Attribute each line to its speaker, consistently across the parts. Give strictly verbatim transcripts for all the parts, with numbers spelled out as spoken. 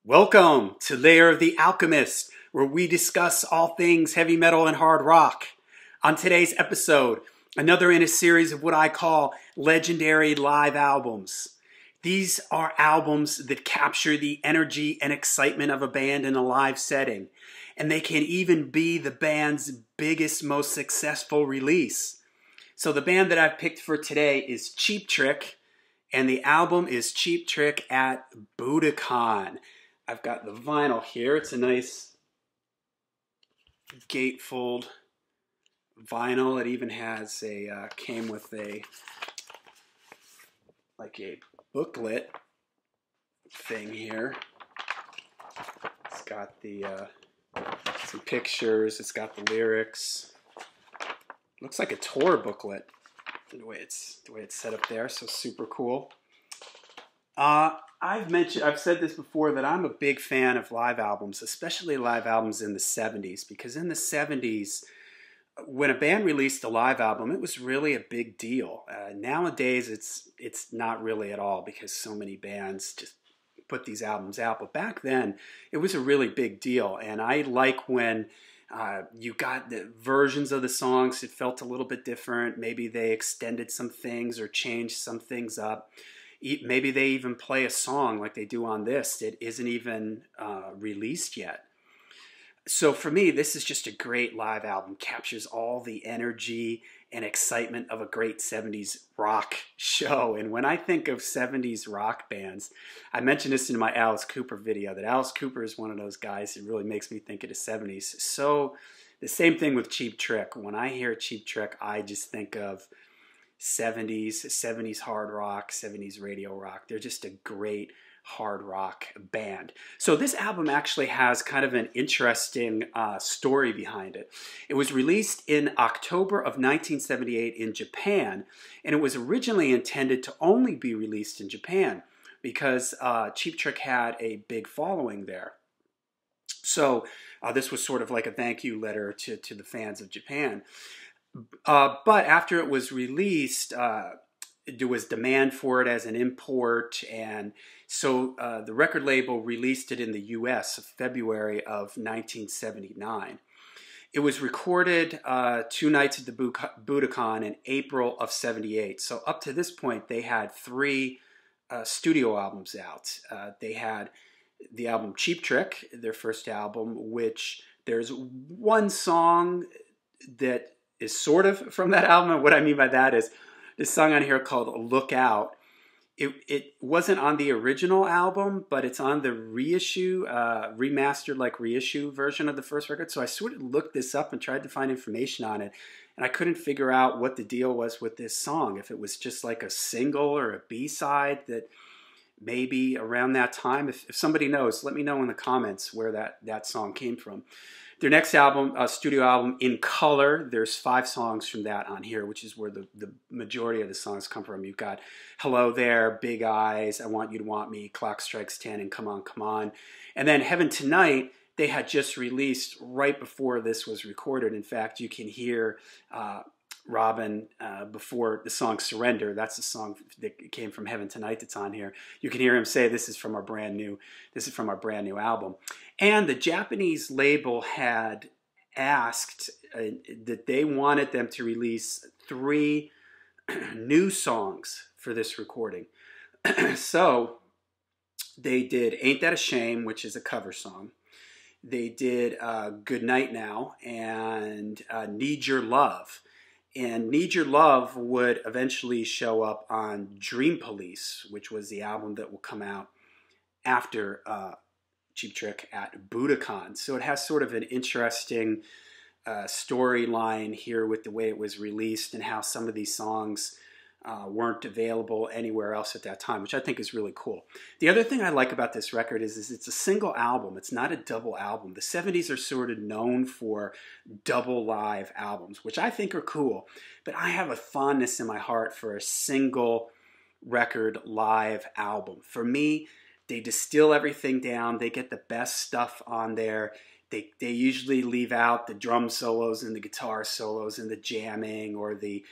Speaker 1: Welcome to Lair of the Alchemist, where we discuss all things heavy metal and hard rock. On today's episode, another in a series of what I call legendary live albums. These are albums that capture the energy and excitement of a band in a live setting, and they can even be the band's biggest, most successful release. So the band that I've picked for today is Cheap Trick, and the album is Cheap Trick at Budokan. I've got the vinyl here. It's a nice gatefold vinyl. It even has a, uh, came with a, like a booklet thing here. It's got the, uh, some pictures. It's got the lyrics. Looks like a tour booklet, the way it's, the way it's set up there. So super cool. Uh, I've mentioned, I've said this before, that I'm a big fan of live albums, especially live albums in the seventies, because in the seventies, when a band released a live album, it was really a big deal. Uh, nowadays, it's it's not really at all, because so many bands just put these albums out. But back then, it was a really big deal, and I like when uh, you got the versions of the songs. It felt a little bit different. Maybe they extended some things or changed some things up. Maybe they even play a song like they do on this that isn't even uh, released yet. So for me, this is just a great live album. Captures all the energy and excitement of a great seventies rock show. And when I think of seventies rock bands, I mentioned this in my Alice Cooper video, that Alice Cooper is one of those guys that really makes me think of the seventies. So the same thing with Cheap Trick. When I hear Cheap Trick, I just think of seventies, seventies hard rock, seventies radio rock. They're just a great hard rock band. So this album actually has kind of an interesting uh, story behind it. It was released in October of nineteen seventy-eight in Japan, and it was originally intended to only be released in Japan because uh, Cheap Trick had a big following there. So uh, this was sort of like a thank you letter to, to the fans of Japan. Uh, but after it was released, uh, there was demand for it as an import, and so uh, the record label released it in the U S February of nineteen seventy-nine. It was recorded uh, two nights at the Budokan in April of seventy-eight. So up to this point, they had three uh, studio albums out. Uh, they had the album Cheap Trick, their first album, which there's one song that is sort of from that album. And what I mean by that is this song on here called Look Out. It, it wasn't on the original album, but it's on the reissue, uh, remastered like reissue version of the first record. So I sort of looked this up and tried to find information on it. And I couldn't figure out what the deal was with this song. If it was just like a single or a B-side that maybe around that time. If, if somebody knows, let me know in the comments where that, that song came from. Their next album, uh, studio album, In Color, there's five songs from that on here, which is where the, the majority of the songs come from. You've got Hello There, Big Eyes, I Want You to Want Me, Clock Strikes ten, and Come On, Come On. And then Heaven Tonight, they had just released right before this was recorded. In fact, you can hear uh, Robin uh, before the song Surrender. That's the song that came from Heaven Tonight that's on here. You can hear him say, this is from our brand new, this is from our brand new album. And the Japanese label had asked uh, that they wanted them to release three new songs for this recording. So they did Ain't That a Shame, which is a cover song. They did uh, Good Night Now and uh, Need Your Love. And Need Your Love would eventually show up on Dream Police, which was the album that will come out after uh, Cheap Trick at Budokan. So it has sort of an interesting uh, storyline here with the way it was released and how some of these songs uh, weren't available anywhere else at that time, which I think is really cool. The other thing I like about this record is, is it's a single album. It's not a double album. The seventies are sort of known for double live albums, which I think are cool. But I have a fondness in my heart for a single record live album. For me, they distill everything down. They get the best stuff on there. They, they usually leave out the drum solos and the guitar solos and the jamming or the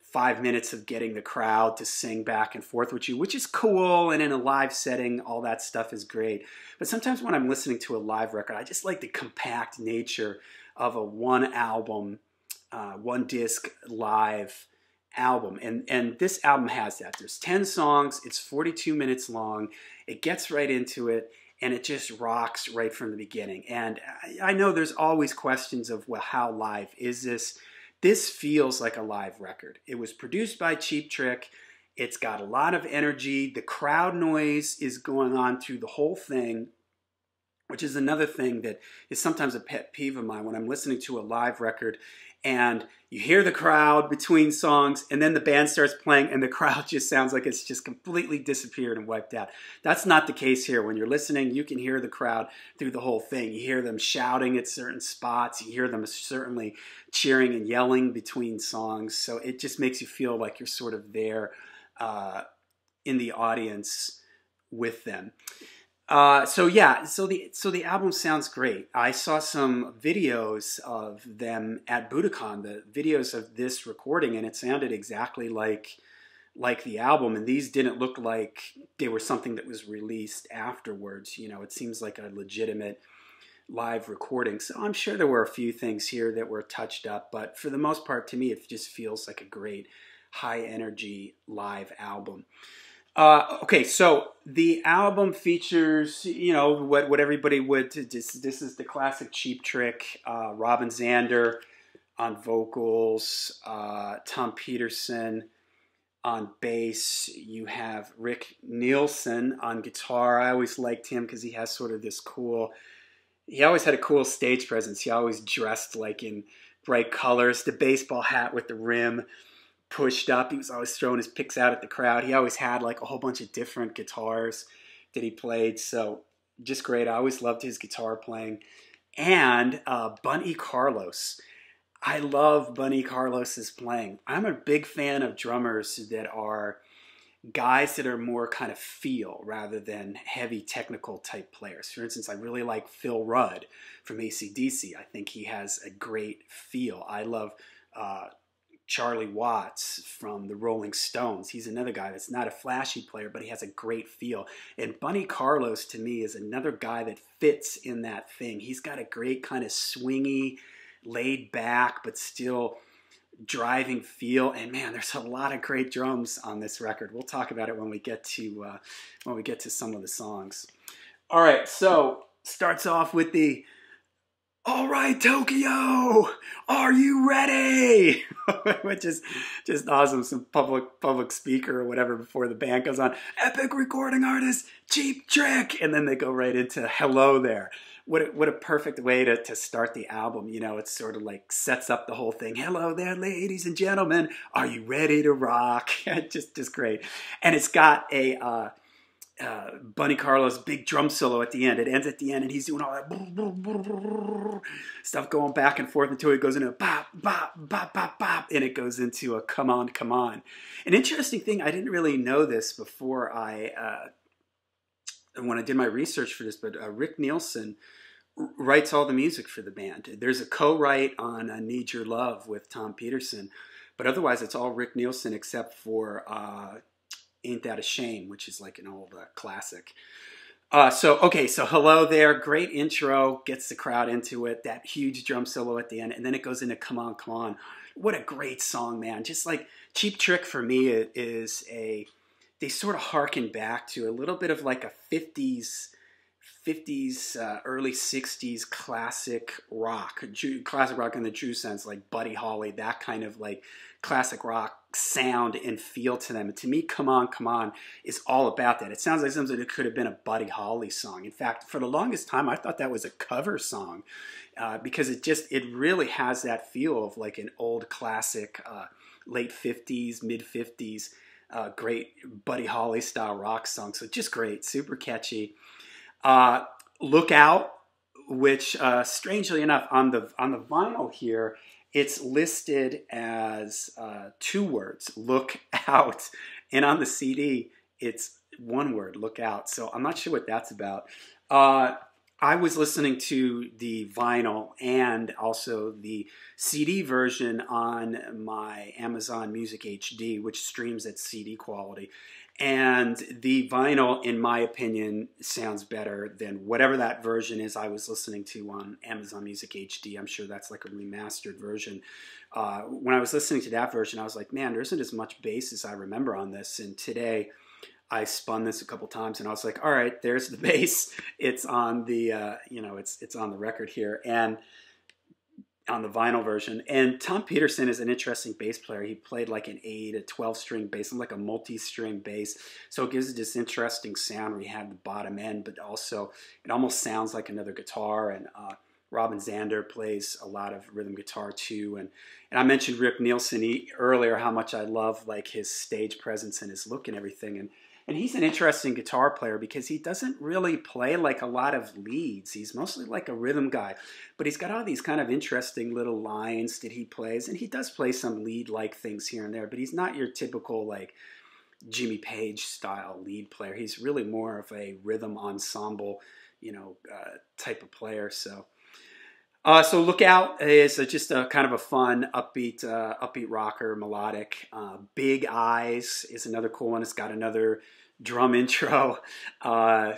Speaker 1: five minutes of getting the crowd to sing back and forth with you, which is cool. And in a live setting, all that stuff is great. But sometimes when I'm listening to a live record, I just like the compact nature of a one album, uh, one disc live album. And, and this album has that. There's ten songs. It's forty-two minutes long. It gets right into it. And it just rocks right from the beginning. And I, I know there's always questions of, well, how live is this? This feels like a live record. It was produced by Cheap Trick. It's got a lot of energy. The crowd noise is going on through the whole thing, which is another thing that is sometimes a pet peeve of mine when I'm listening to a live record and you hear the crowd between songs and then the band starts playing and the crowd just sounds like it's just completely disappeared and wiped out. That's not the case here. When you're listening, you can hear the crowd through the whole thing. You hear them shouting at certain spots. You hear them certainly cheering and yelling between songs. So it just makes you feel like you're sort of there uh, in the audience with them. Uh, so yeah, so the so the album sounds great. I saw some videos of them at Budokan, the videos of this recording, and it sounded exactly like like the album. And these didn't look like they were something that was released afterwards. You know, it seems like a legitimate live recording. So I'm sure there were a few things here that were touched up, but for the most part, to me, it just feels like a great high energy live album. Uh, okay, so the album features, you know, what, what everybody would, this, this is the classic Cheap Trick, uh, Robin Zander on vocals, uh, Tom Peterson on bass, you have Rick Nielsen on guitar. I always liked him because he has sort of this cool, he always had a cool stage presence. He always dressed like in bright colors, the baseball hat with the rim pushed up. He was always throwing his picks out at the crowd. He always had like a whole bunch of different guitars that he played. So just great. I always loved his guitar playing. And uh, Bunny Carlos. I love Bunny Carlos's playing. I'm a big fan of drummers that are guys that are more kind of feel rather than heavy technical type players. For instance, I really like Phil Rudd from A C D C. I think he has a great feel. I love uh, Charlie Watts from the Rolling Stones. He's another guy that's not a flashy player, but he has a great feel. And Bunny Carlos, to me, is another guy that fits in that thing. He's got a great kind of swingy, laid back, but still driving feel. And man, there's a lot of great drums on this record. We'll talk about it when we get to uh, when we get to some of the songs. All right, so starts off with the "All right, Tokyo, are you ready?" Which is just awesome. Some public public speaker or whatever before the band goes on. Epic recording artist, Cheap Trick, and then they go right into "Hello There." What a, what a perfect way to, to start the album. You know, it sort of like sets up the whole thing. Hello there, ladies and gentlemen. Are you ready to rock? just, just great. And it's got a uh, uh, Bunny Carlos big drum solo at the end. It ends at the end, and he's doing all that stuff going back and forth until it goes into a bop, bop, bop, bop, bop, and it goes into a come on, come on. An interesting thing, I didn't really know this before I, uh, when I did my research for this, but uh, Rick Nielsen writes all the music for the band. There's a co-write on uh, Need Your Love with Tom Peterson, but otherwise it's all Rick Nielsen except for uh, Ain't That a Shame, which is like an old uh, classic. Uh, so, okay, so Hello There, great intro, gets the crowd into it, that huge drum solo at the end, and then it goes into Come On, Come On. What a great song, man. Just like Cheap Trick for me is a, they sort of harken back to a little bit of like a fifties, fifties, uh, early sixties classic rock, classic rock in the true sense, like Buddy Holly, that kind of like classic rock sound and feel to them. And to me, Come On, Come On is all about that. It sounds like something that could have been a Buddy Holly song. In fact, for the longest time, I thought that was a cover song uh, because it just, it really has that feel of like an old classic, uh, late fifties, mid fifties, uh, great Buddy Holly style rock song. So just great, super catchy. Uh, Look Out, which uh, strangely enough on the on the vinyl here, it's listed as uh, two words, look out, and on the C D it's one word, look out. So I'm not sure what that's about. Uh, I was listening to the vinyl and also the C D version on my Amazon Music H D, which streams at C D quality. And the vinyl, in my opinion, sounds better than whatever that version is I was listening to on Amazon Music H D. I'm sure that's like a remastered version. Uh, when I was listening to that version, I was like, man, there isn't as much bass as I remember on this. And today, I spun this a couple times, and I was like, all right, there's the bass. It's on the, uh, you know, it's it's on the record here. And on the vinyl version. And Tom Petersson is an interesting bass player. He played like an eight, a twelve string bass, and like a multi-string bass. So it gives it this interesting sound where you have the bottom end, but also it almost sounds like another guitar. And uh, Robin Zander plays a lot of rhythm guitar too. And and I mentioned Rick Nielsen he, earlier, how much I love like his stage presence and his look and everything. And And he's an interesting guitar player because he doesn't really play like a lot of leads. He's mostly like a rhythm guy. But he's got all these kind of interesting little lines that he plays. And he does play some lead-like things here and there. But he's not your typical like Jimmy Page style lead player. He's really more of a rhythm ensemble, you know, uh, type of player. So uh, so Look Out is a, just a kind of a fun, upbeat, uh, upbeat rocker, melodic. Uh, Big Eyes is another cool one. It's got another drum intro. Uh,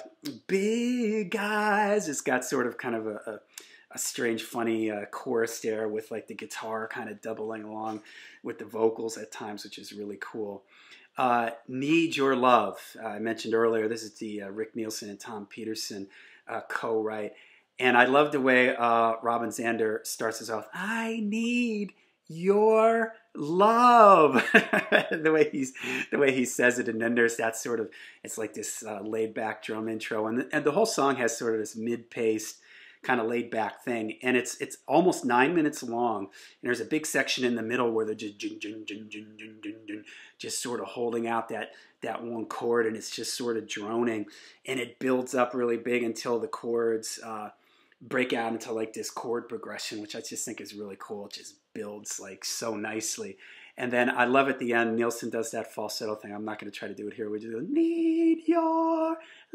Speaker 1: Big Eyes. It's got sort of kind of a, a, a strange, funny uh, chorus there with like the guitar kind of doubling along with the vocals at times, which is really cool. Uh, Need Your Love. Uh, I mentioned earlier, this is the uh, Rick Nielsen and Tom Petersson uh, co-write. And I love the way uh, Robin Zander starts us off. I need your love. the way he's the way he says it, and then there's that sort of it's like this uh, laid back drum intro, and the, and the whole song has sort of this mid paced kind of laid back thing, and it's it's almost nine minutes long. And there's a big section in the middle where they're just jun, jun, jun, jun, jun, jun, jun, just sort of holding out that that one chord, and it's just sort of droning, and it builds up really big until the chords uh, break out into like this chord progression, which I just think is really cool. It just builds like so nicely. And then I love at the end, Nielsen does that falsetto thing. I'm not going to try to do it here. We just go, need your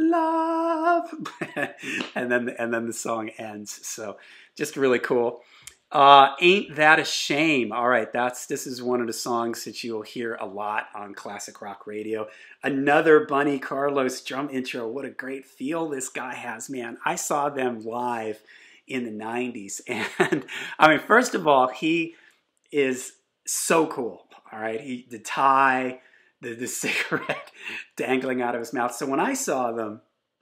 Speaker 1: love. and then and then the song ends. So just really cool. Uh, Ain't That a Shame? All right, that's this is one of the songs that you'll hear a lot on classic rock radio. Another Bunny Carlos drum intro. What a great feel this guy has, man. I saw them live in the nineties. And I mean, first of all, he is so cool. All right, he the tie, the, the cigarette dangling out of his mouth. So when I saw them,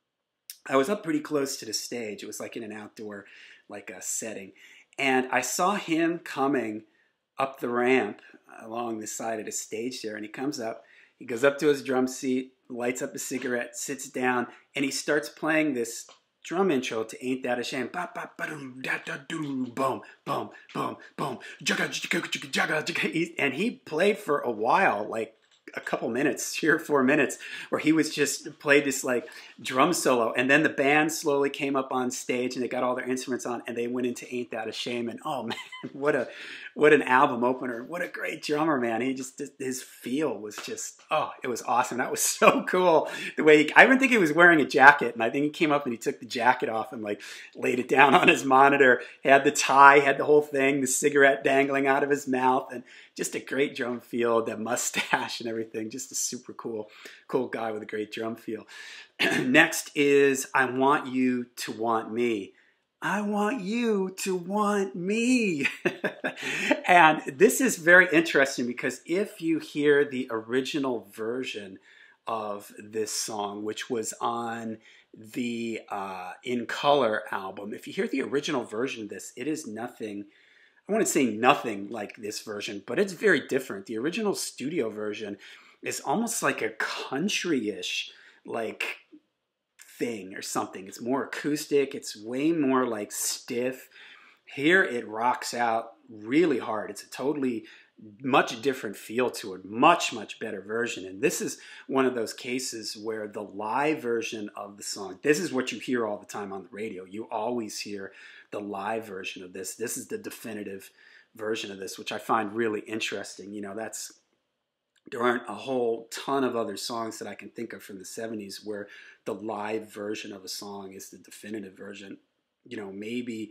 Speaker 1: I was up pretty close to the stage. It was like in an outdoor like a setting. And I saw him coming up the ramp along the side of the stage there. And he comes up, he goes up to his drum seat, lights up a cigarette, sits down, and he starts playing this drum intro to Ain't That a Shame. Boom, boom, boom, boom. And he played for a while, like a couple minutes, three or four minutes, where he was just played this like drum solo. And then the band slowly came up on stage and they got all their instruments on and they went into Ain't That a Shame. And oh man, what a what an album opener. What a great drummer, man. He just, his feel was just, oh, it was awesome. That was so cool. The way he, I even think he was wearing a jacket, and I think he came up and he took the jacket off and like laid it down on his monitor, had the tie, had the whole thing, the cigarette dangling out of his mouth, and just a great drum feel, that mustache and everything. Just a super cool, cool guy with a great drum feel. Next is I Want You to Want Me. I want you to want me. And this is very interesting because if you hear the original version of this song, which was on the uh, In Color album, if you hear the original version of this, it is nothing, I want to say nothing like this version, but it's very different. The original studio version is almost like a country-ish, like, thing or something. It's more acoustic. It's way more like stiff. Here it rocks out really hard. It's a totally much different feel to it. Much, much better version. And this is one of those cases where the live version of the song, this is what you hear all the time on the radio. You always hear the live version of this. This is the definitive version of this, which I find really interesting. You know, that's there aren't a whole ton of other songs that I can think of from the seventies where the live version of a song is the definitive version. You know, maybe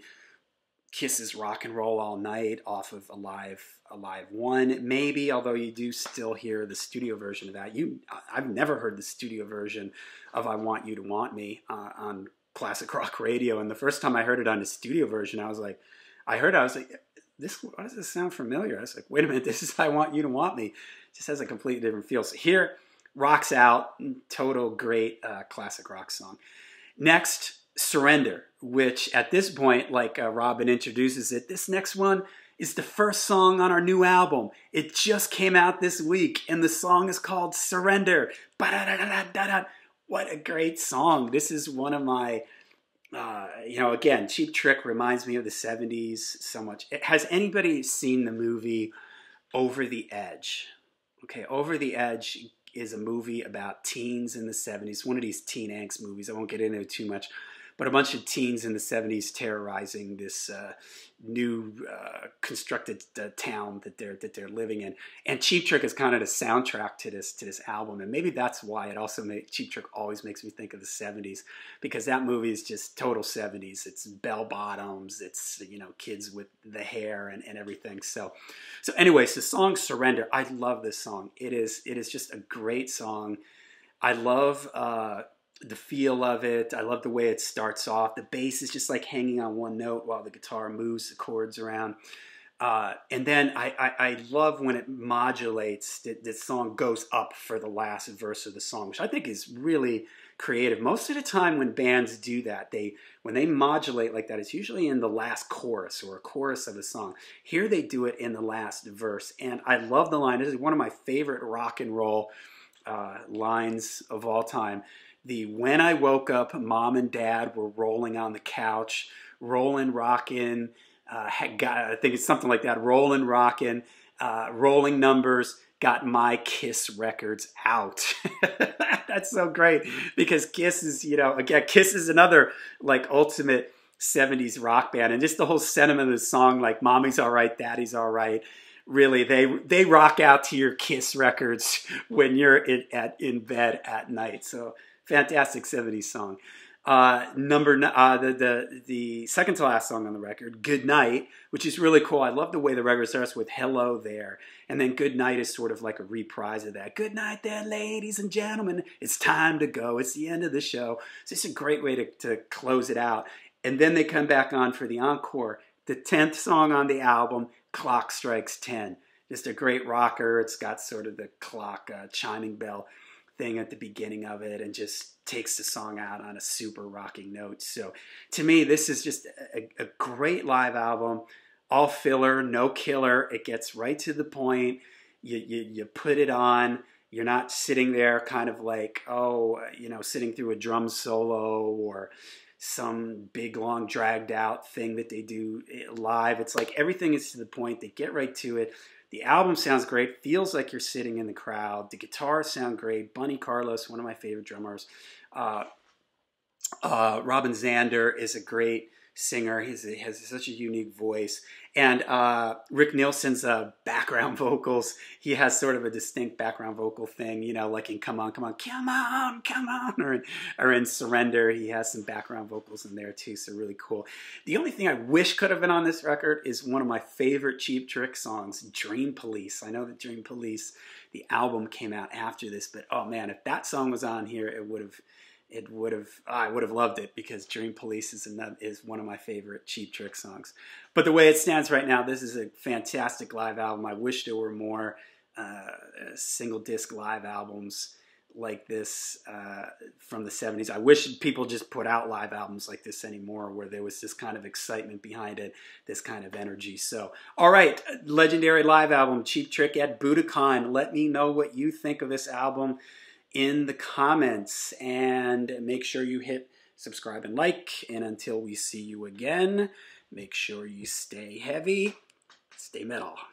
Speaker 1: Kiss's Rock and Roll All Night off of Alive, Alive one, maybe, although you do still hear the studio version of that. You, I've never heard the studio version of I Want You to Want Me uh, on classic rock radio, and the first time I heard it on the studio version, I was like, I heard it, I was like, this, why does this sound familiar? I was like, wait a minute, this is I Want You to Want Me. It just has a completely different feel. So here, rocks out, total great uh, classic rock song. Next, Surrender, which at this point, like uh, Robin introduces it, this next one is the first song on our new album. It just came out this week, and the song is called Surrender. Ba-da-da-da-da-da-da. What a great song. This is one of my, uh, you know, again, Cheap Trick reminds me of the seventies so much. Has anybody seen the movie Over the Edge? Okay, Over the Edge is a movie about teens in the seventies, one of these teen angst movies. I won't get into it too much. But a bunch of teens in the seventies terrorizing this uh, new uh, constructed uh, town that they're that they're living in, and Cheap Trick is kind of the soundtrack to this to this album, and maybe that's why it also makes Cheap Trick always makes me think of the seventies, because that movie is just total seventies. It's bell bottoms, it's, you know, kids with the hair and, and everything. So, so anyways, the song Surrender, I love this song. It is it is just a great song. I love. Uh, the feel of it. I love the way it starts off. The bass is just like hanging on one note while the guitar moves the chords around. Uh, and then I, I, I love when it modulates, the, the song goes up for the last verse of the song, which I think is really creative. Most of the time when bands do that, they when they modulate like that, it's usually in the last chorus or a chorus of a song. Here they do it in the last verse. And I love the line. This is one of my favorite rock and roll uh, lines of all time. The when I woke up, mom and dad were rolling on the couch, rolling, rocking. Uh, got, I think it's something like that. Rolling, rocking, uh, rolling numbers. Got my Kiss records out. That's so great because Kiss is, you know, again, Kiss is another like ultimate seventies rock band, and just the whole sentiment of the song, like "Mommy's all right, Daddy's all right." Really, they they rock out to your Kiss records when you're in, at in bed at night. So. Fantastic seventies song. Uh, number uh, the the the second to last song on the record, "Good Night," which is really cool. I love the way the record starts with "Hello There," and then "Good Night" is sort of like a reprise of that. "Good night, there, ladies and gentlemen. It's time to go. It's the end of the show." So it's a great way to to close it out. And then they come back on for the encore, the tenth song on the album, "Clock Strikes ten." Just a great rocker. It's got sort of the clock uh, chiming bell thing at the beginning of it, and just takes the song out on a super rocking note. So to me, this is just a, a great live album. All filler, no killer. It gets right to the point. You, you, you put it on. You're not sitting there kind of like, oh, you know, sitting through a drum solo or some big, long, dragged out thing that they do live. It's like everything is to the point. They get right to it. The album sounds great, feels like you're sitting in the crowd. The guitars sound great. Bunny Carlos, one of my favorite drummers. Uh, uh, Robin Zander is a great singer. He's, he has such a unique voice. And uh, Rick Nielsen's uh, background vocals, he has sort of a distinct background vocal thing, you know, like in Come On, Come On, Come On, Come On, or in, or in Surrender, he has some background vocals in there too, so really cool. The only thing I wish could have been on this record is one of my favorite Cheap Trick songs, Dream Police. I know that Dream Police, the album came out after this, but oh man, if that song was on here, it would have It would have I would have loved it, because Dream Police is another, is one of my favorite Cheap Trick songs. But the way it stands right now, this is a fantastic live album. I wish there were more uh, single disc live albums like this uh, from the seventies. I wish people just put out live albums like this anymore, where there was this kind of excitement behind it, this kind of energy. So, all right, legendary live album, Cheap Trick at Budokan. Let me know what you think of this album in the comments, and make sure you hit subscribe and like. And until we see you again, make sure you stay heavy, stay metal.